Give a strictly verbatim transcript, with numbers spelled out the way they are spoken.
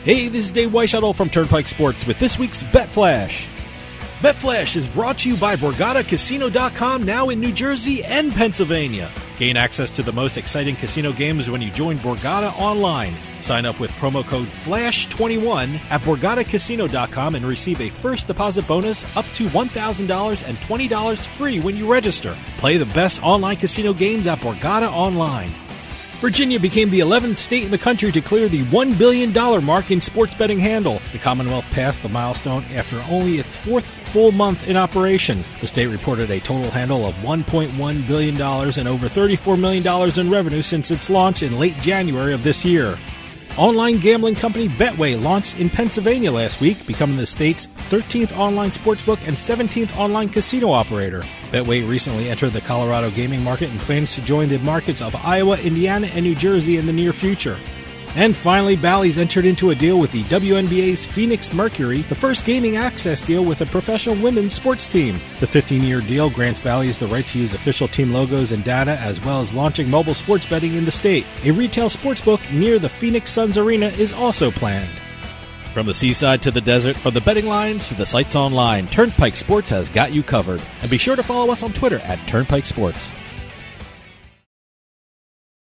Hey, this is Dave Weishuttle from Turnpike Sports with this week's BetFlash. BetFlash is brought to you by Borgata Casino dot com, now in New Jersey and Pennsylvania. Gain access to the most exciting casino games when you join Borgata online. Sign up with promo code flash twenty-one at Borgata Casino dot com and receive a first deposit bonus up to one thousand dollars and twenty dollars free when you register. Play the best online casino games at Borgata Online. Virginia became the eleventh state in the country to clear the one billion dollars mark in sports betting handle. The Commonwealth passed the milestone after only its fourth full month in operation. The state reported a total handle of one point one billion dollars and over thirty-four million dollars in revenue since its launch in late January of this year. Online gambling company Betway launched in Pennsylvania last week, becoming the state's thirteenth online sportsbook and seventeenth online casino operator. Betway recently entered the Colorado gaming market and plans to join the markets of Iowa, Indiana, and New Jersey in the near future. And finally, Bally's entered into a deal with the W N B A's Phoenix Mercury, the first gaming access deal with a professional women's sports team. The fifteen-year deal grants Bally's the right to use official team logos and data, as well as launching mobile sports betting in the state. A retail sportsbook near the Phoenix Suns Arena is also planned. From the seaside to the desert, from the betting lines to the sites online, Turnpike Sports has got you covered. And be sure to follow us on Twitter at Turnpike Sports.